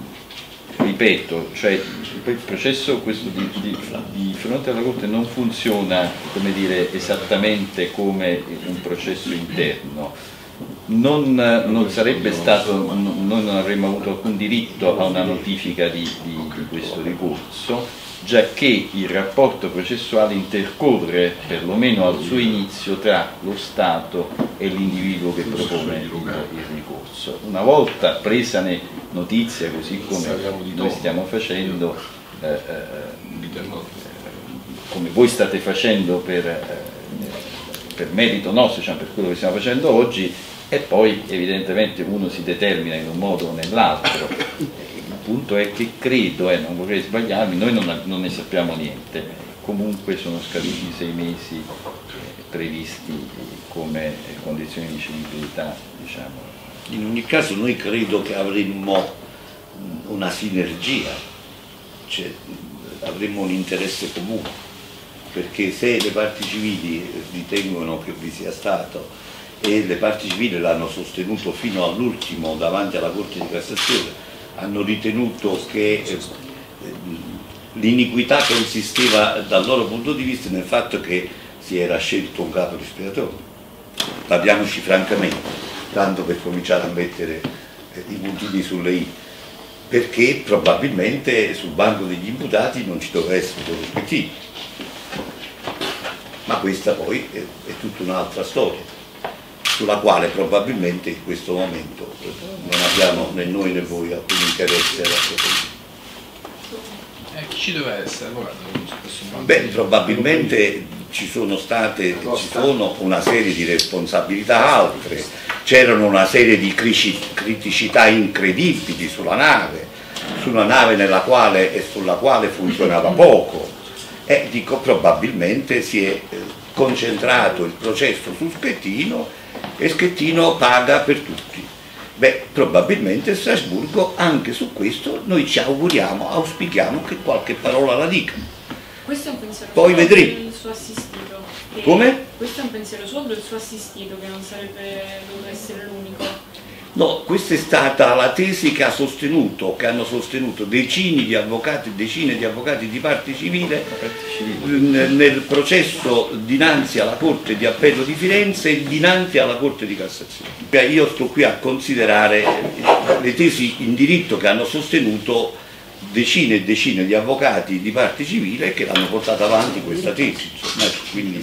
B: ripeto, cioè il processo questo di, di, di fronte alla Corte non funziona, come dire, esattamente come un processo interno. Non, non sarebbe stato, noi non avremmo avuto alcun diritto a una notifica di, di, di questo ricorso, giacché il rapporto processuale intercorre perlomeno al suo inizio tra lo Stato e l'individuo che propone il, il ricorso. Una volta presane notizia, così come noi stiamo facendo, eh, eh, come voi state facendo per, eh, per merito nostro, diciamo, per quello che stiamo facendo oggi, e poi evidentemente uno si determina in un modo o nell'altro. Il punto è che credo, eh, non vorrei sbagliarmi, noi non, non ne sappiamo niente, comunque sono scaduti i sei mesi eh, previsti come condizioni di cedibilità, diciamo.
A: In ogni caso noi credo che avremmo una sinergia, cioè avremmo un interesse comune, perché se le parti civili ritengono che vi sia stato e le parti civili l'hanno sostenuto fino all'ultimo davanti alla Corte di Cassazione, hanno ritenuto che eh, l'iniquità consisteva dal loro punto di vista nel fatto che si era scelto un capo espiatorio. Parliamoci francamente, tanto per cominciare a mettere eh, i puntini sulle i, perché probabilmente sul banco degli imputati non ci doveva essere corrispettivo. Ma questa poi è, è tutta un'altra storia, sulla quale probabilmente in questo momento non abbiamo né noi né voi alcun interesse ad approfondire.
D: Eh, chi ci deve essere?
A: Beh, probabilmente ci sono state, ci sono una serie di responsabilità altre, c'erano una serie di criticità incredibili sulla nave, su una nave nella quale e sulla quale funzionava poco, e dico probabilmente si è concentrato il processo su Schettino e Schettino paga per tutti. Beh, probabilmente Strasburgo anche su questo noi ci auguriamo, auspichiamo che qualche parola la dica.
K: Questo è un pensiero
A: Poi
K: suo
A: vedremo.
K: per il suo assistito.
A: Come?
K: Questo è un pensiero suo per il suo assistito, che non sarebbe dovuto essere l'unico.
A: No, questa è stata la tesi che ha sostenuto, che hanno sostenuto decine di avvocati, decine di avvocati di parte civile nel processo dinanzi alla Corte di Appello di Firenze e dinanzi alla Corte di Cassazione. Io sto qui a considerare le tesi in diritto che hanno sostenuto decine e decine di avvocati di parte civile che l'hanno portata avanti questa tesi, insomma, quindi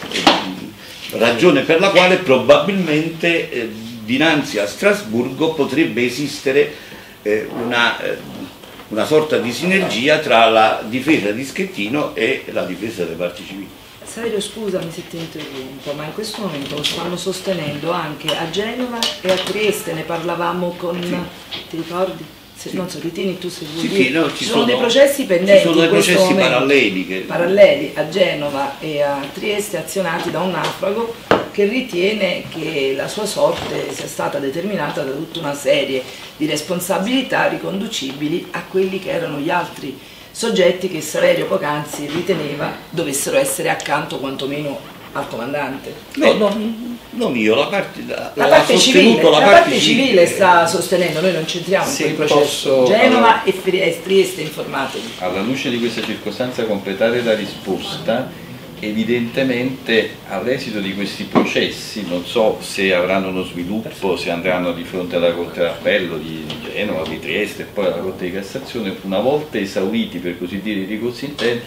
A: eh, ragione per la quale probabilmente eh, dinanzi a Strasburgo potrebbe esistere eh, una, eh, una sorta di sinergia tra la difesa di Schettino e la difesa delle parti civili.
G: Saverio, scusami se ti interrompo, ma in questo momento lo stanno sostenendo anche a Genova e a Trieste, ne parlavamo con... Sì. Ti ricordi? Se, sì. Non so, Ritini, tu se vuoi
A: sì,
G: dire.
A: Sì, no, ci,
G: ci
A: sono,
G: sono dei processi pendenti,
A: ci sono dei processi paralleli, che...
G: paralleli a Genova e a Trieste azionati da un naufrago che ritiene che la sua sorte sia stata determinata da tutta una serie di responsabilità riconducibili a quelli che erano gli altri soggetti che Saverio poc'anzi riteneva dovessero essere accanto quantomeno al comandante.
A: No, no, non io, la parte, la,
G: la parte civile, la
A: la
G: parte
A: parte
G: civile, civile sta sostenendo, noi non c'entriamo in quel processo. Genova e Trieste, informatevi.
B: Alla luce di questa circostanza completare la risposta. Evidentemente all'esito di questi processi, non so se avranno uno sviluppo, se andranno di fronte alla Corte d'Appello di Genova, di Trieste e poi alla Corte di Cassazione, una volta esauriti per così dire i ricorsi interni,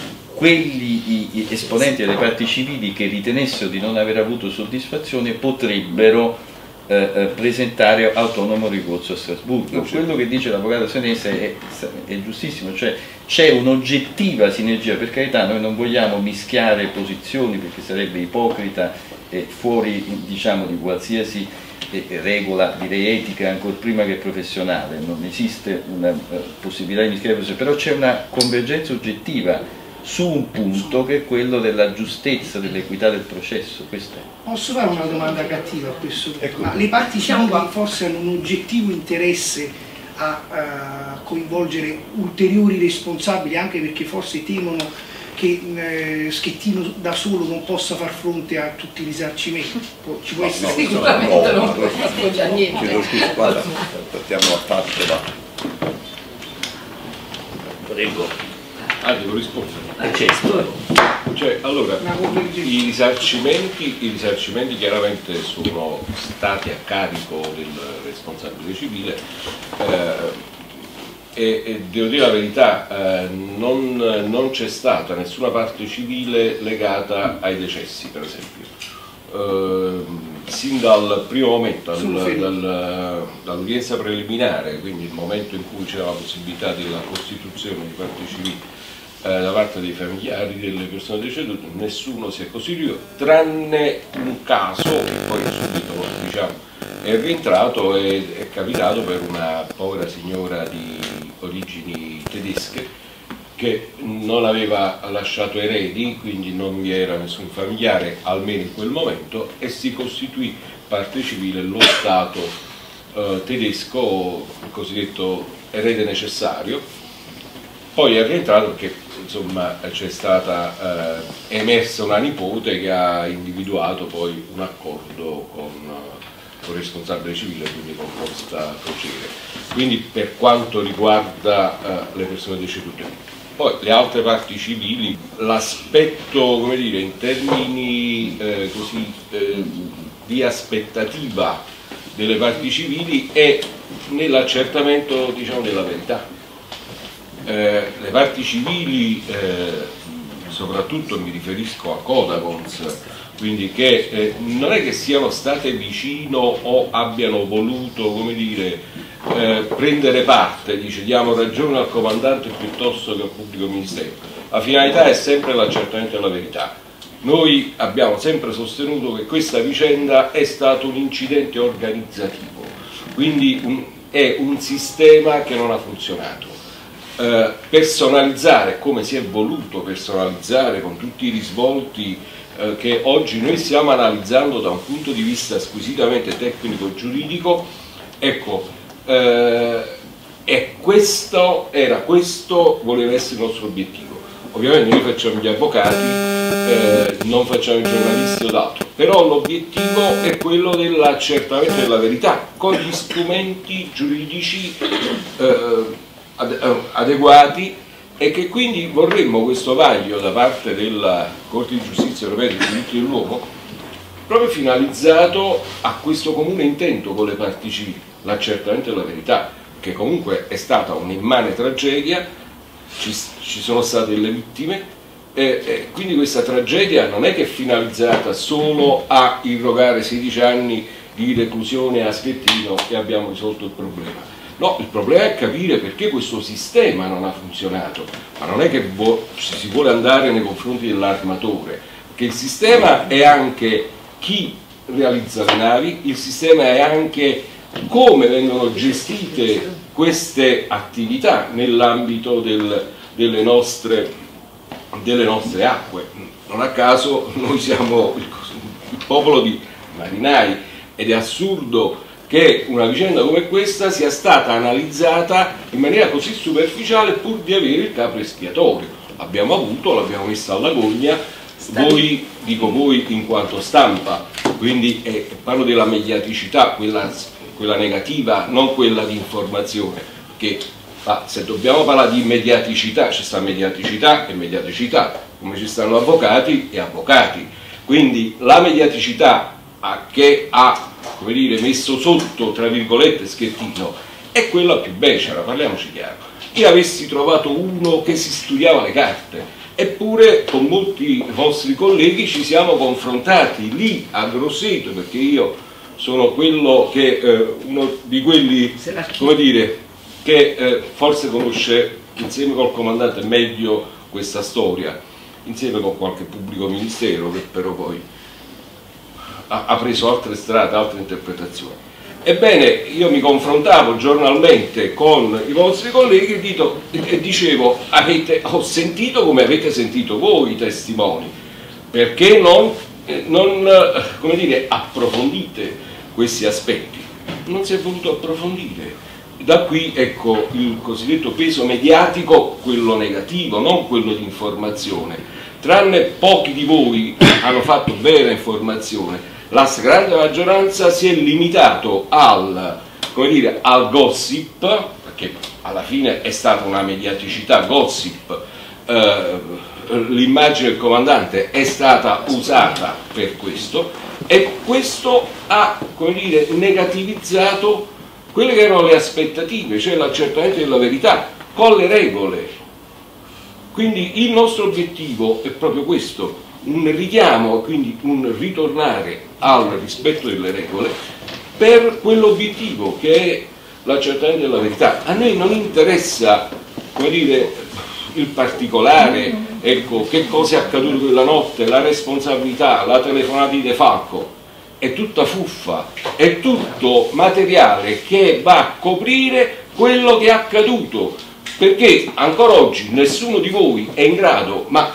B: quelli i, i esponenti delle parti civili che ritenessero di non aver avuto soddisfazione potrebbero eh, eh, presentare autonomo ricorso a Strasburgo. No, quello che dice l'avvocato Senese è, è giustissimo, cioè c'è un'oggettiva sinergia, per carità noi non vogliamo mischiare posizioni perché sarebbe ipocrita e fuori, diciamo, di qualsiasi eh, regola, direi etica, ancora prima che professionale, non esiste una uh, possibilità di mischiare posizioni, però c'è una convergenza oggettiva su un punto che è quello della giustezza, dell'equità del processo. Questo è.
F: Posso fare una domanda cattiva a questo punto? Ecco. Ma le parti civili forse hanno un oggettivo interesse a, a coinvolgere ulteriori responsabili, anche perché forse temono che eh, Schettino da solo non possa far fronte a tutti i risarcimenti. Ci può
A: no,
F: essere
A: no,
G: sicuramente
A: no,
G: non può fare niente.
A: Chiedo scusa, guarda, partiamo a parte là. Prego.
L: Ah, devo rispondere.
A: Eh, certo.
L: Cioè, allora, i risarcimenti, i risarcimenti chiaramente sono stati a carico del responsabile civile eh, e, e devo dire la verità, eh, non, non c'è stata nessuna parte civile legata ai decessi, per esempio. Eh, sin dal primo momento, dal, dal, dall'udienza preliminare, quindi il momento in cui c'era la possibilità della costituzione di parti civili eh, da parte dei familiari delle persone decedute, nessuno si è costituito, tranne un caso che poi subito, diciamo, è rientrato e è capitato per una povera signora di origini tedesche che non aveva lasciato eredi, quindi non vi era nessun familiare, almeno in quel momento, e si costituì parte civile lo Stato eh, tedesco, il cosiddetto erede necessario. Poi è rientrato perché insomma c'è stata eh, emersa una nipote che ha individuato poi un accordo con, con il responsabile civile, quindi con Costa Crociere. Quindi per quanto riguarda eh, le persone decedute. Poi le altre parti civili, l'aspetto, come dire, in termini eh, così, eh, di aspettativa delle parti civili è nell'accertamento, diciamo, della verità. Eh, le parti civili, eh, soprattutto mi riferisco a Codacons, quindi che eh, non è che siano state vicino o abbiano voluto, come dire, Eh, prendere parte, dice diamo ragione al comandante piuttosto che al pubblico ministero. La finalità è sempre l'accertamento della verità. Noi abbiamo sempre sostenuto che questa vicenda è stato un incidente organizzativo, quindi un, è un sistema che non ha funzionato. Eh, personalizzare come si è voluto personalizzare con tutti i risvolti eh, che oggi noi stiamo analizzando da un punto di vista squisitamente tecnico-giuridico, ecco, Eh, e questo era questo voleva essere il nostro obiettivo. ovviamente noi facciamo gli avvocati, eh, non facciamo i giornalisti o altro, però l'obiettivo è quello dell'accertamento della verità con gli strumenti giuridici eh, ad, adeguati, e che quindi vorremmo questo vaglio da parte della Corte di Giustizia Europea dei diritti dell'uomo proprio finalizzato a questo comune intento con le parti civili, l'accertamento della verità, che comunque è stata un'immane tragedia, ci, ci sono state delle vittime, e, e quindi questa tragedia non è che è finalizzata solo a irrogare sedici anni di reclusione a Schettino e abbiamo risolto il problema. No, il problema è capire perché questo sistema non ha funzionato, ma non è che ci si vuole andare nei confronti dell'armatore, che il sistema è anche chi realizza le navi, il sistema è anche come vengono gestite queste attività nell'ambito del, delle, nostre, delle nostre acque. Non a caso noi siamo il, il popolo di marinai, ed è assurdo che una vicenda come questa sia stata analizzata in maniera così superficiale pur di avere il capro espiatorio. L'abbiamo avuto, l'abbiamo messa alla gogna, voi, dico voi in quanto stampa, quindi eh, parlo della mediaticità, quella, quella negativa, non quella di informazione, che ah, se dobbiamo parlare di mediaticità, ci sta mediaticità e mediaticità, come ci stanno avvocati e avvocati, quindi la mediaticità a, che ha, come dire, messo sotto, tra virgolette, Schettino, è quella più becera, parliamoci chiaro. Io avessi trovato uno che si studiava le carte, eppure con molti vostri colleghi ci siamo confrontati lì a Grosseto, perché io sono quello che, eh, uno di quelli, come dire, che eh, forse conosce insieme col comandante meglio questa storia, insieme con qualche pubblico ministero che però poi ha, ha preso altre strade, altre interpretazioni. Ebbene, io mi confrontavo giornalmente con i vostri colleghi e, dito, e dicevo, avete, ho sentito come avete sentito voi i testimoni, perché non, eh, non come dire, approfondite questi aspetti? Non si è voluto approfondire. Da qui ecco il cosiddetto peso mediatico, quello negativo, non quello di informazione. Tranne pochi di voi hanno fatto vera informazione, la stragrande maggioranza si è limitato al, come dire, al gossip, perché alla fine è stata una mediaticità gossip, eh, l'immagine del comandante è stata usata per questo, e questo ha, come dire, negativizzato quelle che erano le aspettative, cioè l'accertamento della verità con le regole. Quindi il nostro obiettivo è proprio questo, un richiamo, quindi un ritornare al rispetto delle regole per quell'obiettivo che è l'accertamento della verità. A noi non interessa, come dire, il particolare, ecco, che cosa è accaduto quella notte, la responsabilità, la telefonata di De Falco, è tutta fuffa, è tutto materiale che va a coprire quello che è accaduto, perché ancora oggi nessuno di voi è in grado, ma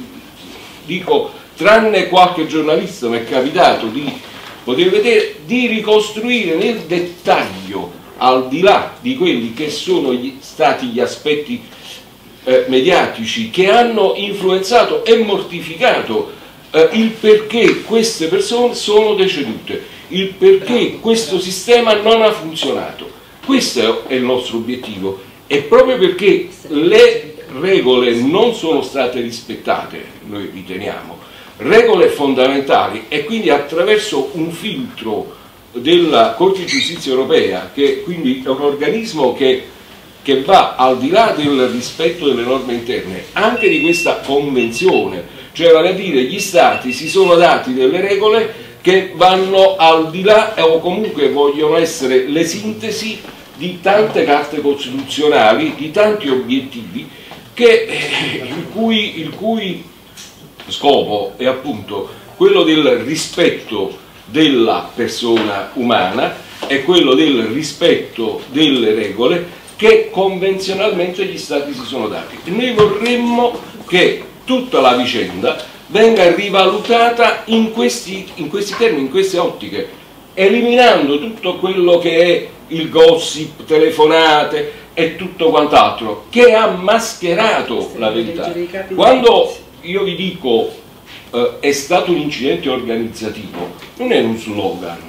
L: dico, tranne qualche giornalista mi è capitato di poter vedere, di ricostruire nel dettaglio, al di là di quelli che sono gli, stati gli aspetti eh, mediatici che hanno influenzato e mortificato eh, il perché queste persone sono decedute, il perché questo sistema non ha funzionato. Questo è il nostro obiettivo, e proprio perché le regole non sono state rispettate, noi riteniamo, regole fondamentali, e quindi attraverso un filtro della Corte di Giustizia Europea, che quindi è un organismo che, che va al di là del rispetto delle norme interne, anche di questa convenzione, cioè vale a dire gli Stati si sono dati delle regole che vanno al di là o comunque vogliono essere le sintesi di tante carte costituzionali, di tanti obiettivi, che, il, cui, il cui scopo è appunto quello del rispetto della persona umana e quello del rispetto delle regole che convenzionalmente gli Stati si sono dati. E noi vorremmo che tutta la vicenda venga rivalutata in questi, in questi termini, in queste ottiche, eliminando tutto quello che è il gossip, telefonate, e tutto quant'altro, che ha mascherato la verità. Quando io vi dico eh, è stato un incidente organizzativo, non è un slogan,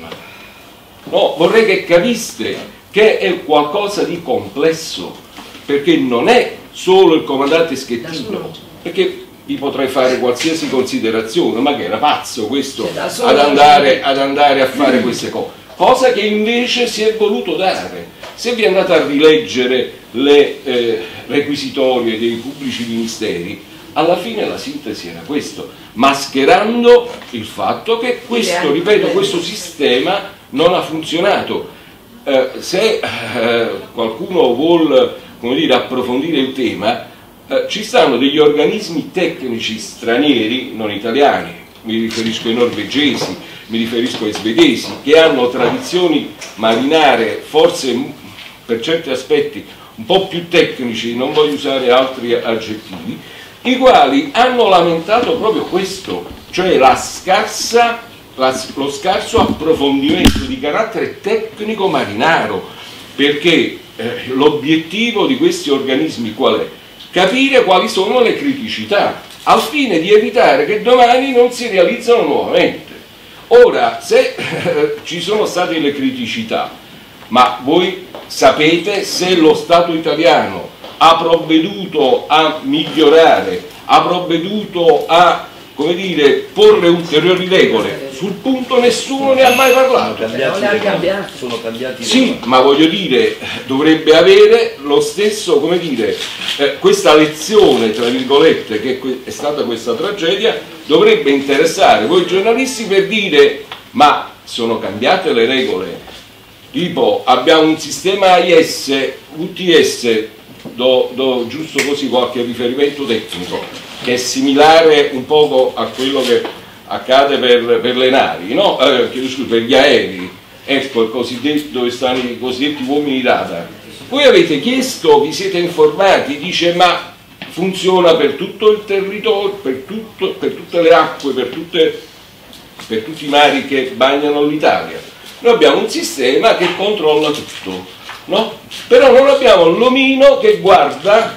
L: no, vorrei che capiste che è qualcosa di complesso, perché non è solo il comandante Schettino, perché vi potrei fare qualsiasi considerazione, ma che era pazzo questo ad andare, ad andare a fare queste cose, cosa che invece si è voluto dare. Se vi andate a rileggere le eh, requisitorie dei pubblici ministeri, alla fine la sintesi era questo, mascherando il fatto che questo, ripeto, questo sistema non ha funzionato. Eh, se eh, qualcuno vuol, come dire, approfondire il tema, eh, ci stanno degli organismi tecnici stranieri, non italiani, mi riferisco ai norvegesi, mi riferisco ai svedesi, che hanno tradizioni marinare forse per certi aspetti un po' più tecnici, non voglio usare altri aggettivi, i quali hanno lamentato proprio questo, cioè la scarsa, la, lo scarso approfondimento di carattere tecnico marinaro, perché eh, l'obiettivo di questi organismi qual è? Capire quali sono le criticità, al fine di evitare che domani non si realizzano nuovamente. Ora, se eh, ci sono state le criticità, ma voi sapete se lo Stato italiano ha provveduto a migliorare, ha provveduto a, come dire, porre ulteriori regole? Sul punto nessuno ne ha mai parlato.
A: Sono cambiati, sono cambiati.
L: Sì, ma voglio dire, dovrebbe avere lo stesso, come dire, eh, questa lezione, tra virgolette, che è stata questa tragedia, dovrebbe interessare voi giornalisti per dire, ma sono cambiate le regole? Tipo, abbiamo un sistema A I S, U T S, do, do giusto così qualche riferimento tecnico, che è similare un poco a quello che accade per, per le navi, no? Eh, scusa, per gli aerei, ecco, il cosiddetto, dove stanno i cosiddetti uomini radar. Voi avete chiesto, vi siete informati, dice ma funziona per tutto il territorio, per, tutto, per tutte le acque, per, tutte, per tutti i mari che bagnano l'Italia. Noi abbiamo un sistema che controlla tutto, no? Però non abbiamo l'omino che guarda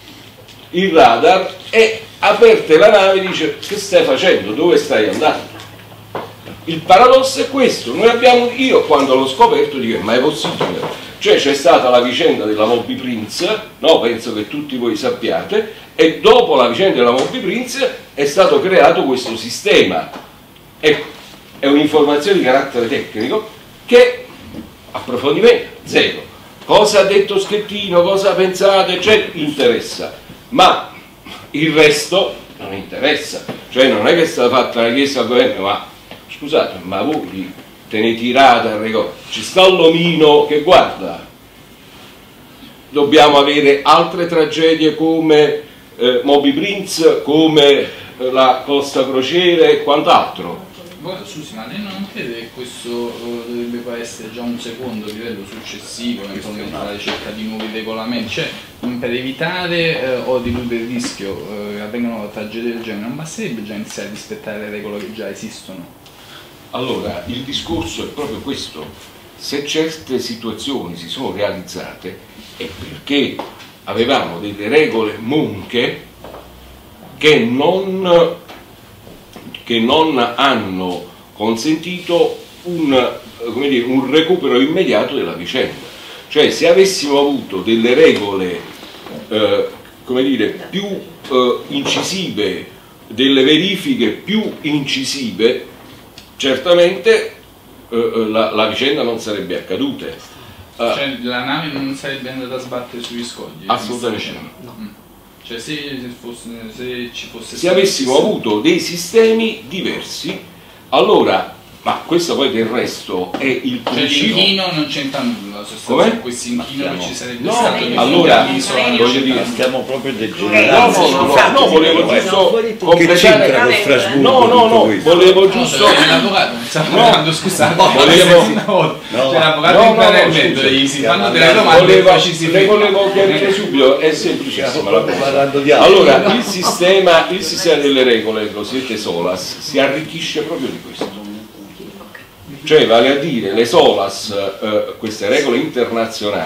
L: il radar e aperte la nave e dice che stai facendo, dove stai andando? Il paradosso è questo, noi abbiamo, io quando l'ho scoperto dico ma è possibile? Cioè c'è stata la vicenda della Moby Prince, no? Penso che tutti voi sappiate, e dopo la vicenda della Moby Prince è stato creato questo sistema. Ecco, è un'informazione di carattere tecnico che approfondimento zero. Cosa ha detto Schettino, cosa pensate, cioè interessa, ma il resto non interessa. Cioè non è che è stata fatta una richiesta al governo, ma scusate, ma voi tenete i radar, ci sta l'omino che guarda. Dobbiamo avere altre tragedie come eh, Moby Prince, come eh, la Costa Crociere e quant'altro.
D: Scusi, ma lei non crede che questo uh, dovrebbe poi essere già un secondo livello successivo, eventualmente la ricerca di nuovi regolamenti, cioè per evitare uh, o ridurre il rischio uh, che avvengano tragedie del genere, non basterebbe già iniziare a rispettare le regole che già esistono?
L: Allora, il discorso è proprio questo: se certe situazioni si sono realizzate è perché avevamo delle regole monche che non che non hanno consentito un, come dire, un recupero immediato della vicenda. Cioè se avessimo avuto delle regole eh, come dire, più eh, incisive, delle verifiche più incisive, certamente eh, la, la vicenda non sarebbe accaduta. Uh,
D: cioè la nave non sarebbe andata a sbattere sugli scogli?
L: Assolutamente no.
D: Mm. Cioè se, fosse, se ci fosse
L: se avessimo avuto dei sistemi diversi, allora, ma questo poi del resto è il principio.
D: Cioè l'inchino non c'entra nulla,
L: come?
D: Questo inchino che ci sarebbe
L: no,
D: stato.
L: Allora,
A: voglio dire, stiamo proprio degenerando.
L: No, no, no, no, volevo giusto
A: che c'entra con Strasburgo.
L: No, no, no, volevo giusto.
D: C'è l'avvocato, non stavo parlando, scusate.
L: Volevo.
D: C'è l'avvocato in panello, gli si fanno delle domande e ci si
L: le volevo chiarire subito, è semplicissima la cosa. Allora, il sistema, il sistema delle regole, le cosiddette SOLAS, si arricchisce proprio di questo. Cioè, vale a dire, le SOLAS, eh, queste regole internazionali,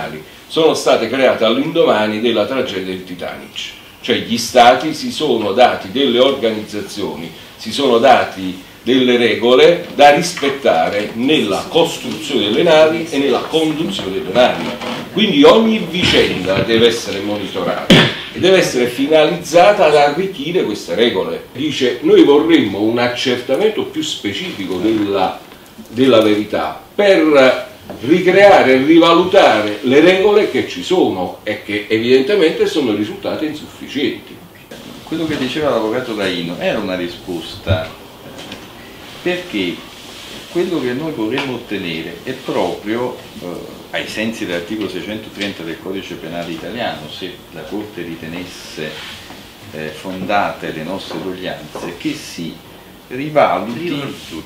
L: sono state create all'indomani della tragedia del Titanic, cioè gli stati si sono dati delle organizzazioni, si sono dati delle regole da rispettare nella costruzione delle navi e nella conduzione delle navi. Quindi ogni vicenda deve essere monitorata e deve essere finalizzata ad arricchire queste regole. Dice, noi vorremmo un accertamento più specifico della, della verità per ricreare e rivalutare le regole che ci sono e che evidentemente sono risultate insufficienti.
B: Quello che diceva l'avvocato Laino era una risposta, perché quello che noi vorremmo ottenere è proprio, eh, ai sensi dell'articolo seicentotrenta del Codice Penale Italiano, se la Corte ritenesse eh, fondate le nostre doglianze, che si rivaluti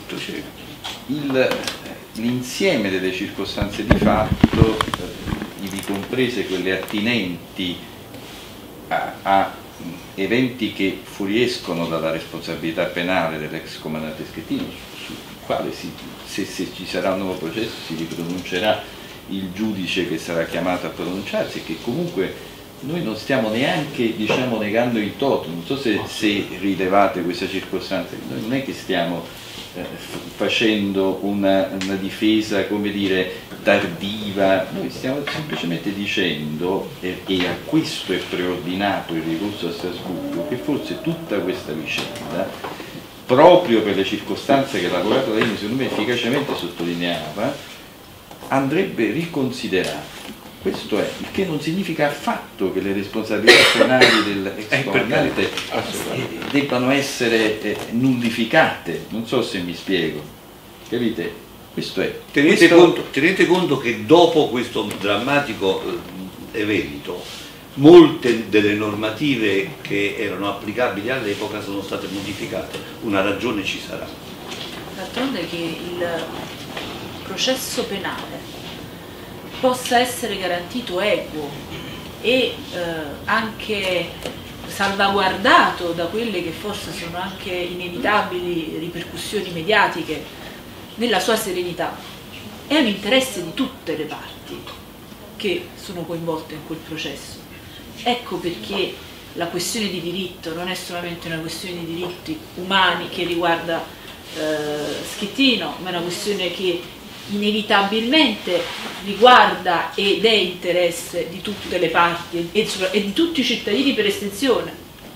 B: l'insieme delle circostanze di fatto, eh, ivi comprese quelle attinenti a, a eventi che fuoriescono dalla responsabilità penale dell'ex comandante Schettino, sul quale si, se, se ci sarà un nuovo processo si ripronuncerà il giudice che sarà chiamato a pronunciarsi, e che comunque noi non stiamo neanche, diciamo, negando in toto. Non so se, se rilevate questa circostanza, noi non è che stiamo eh, facendo una, una difesa, come dire, tardiva, noi stiamo semplicemente dicendo, e, e a questo è preordinato il ricorso a Strasburgo, che forse tutta questa vicenda, proprio per le circostanze che l'avvocato Laino secondo me efficacemente sottolineava, andrebbe riconsiderata. Questo è, il che non significa affatto che le responsabilità penali dell'ex comandante debbano essere eh, nullificate. Non so se mi spiego, capite? Questo è.
A: Tenete,
B: questo...
A: Conto, tenete conto che dopo questo drammatico eh, evento molte delle normative che erano applicabili all'epoca sono state modificate, una ragione ci sarà.
I: D'altronde che il processo penale possa essere garantito equo e eh, anche salvaguardato da quelle che forse sono anche inevitabili ripercussioni mediatiche nella sua serenità, è un interesse di tutte le parti che sono coinvolte in quel processo. Ecco perché la questione di diritto non è solamente una questione di diritti umani che riguarda eh, Schettino, ma è una questione che inevitabilmente riguarda ed è interesse di tutte le parti e, e di tutti i cittadini per estensione.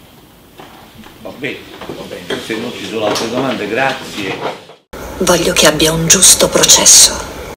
A: Va bene, va bene, se non ci sono altre domande, grazie.
M: Voglio che abbia un giusto processo.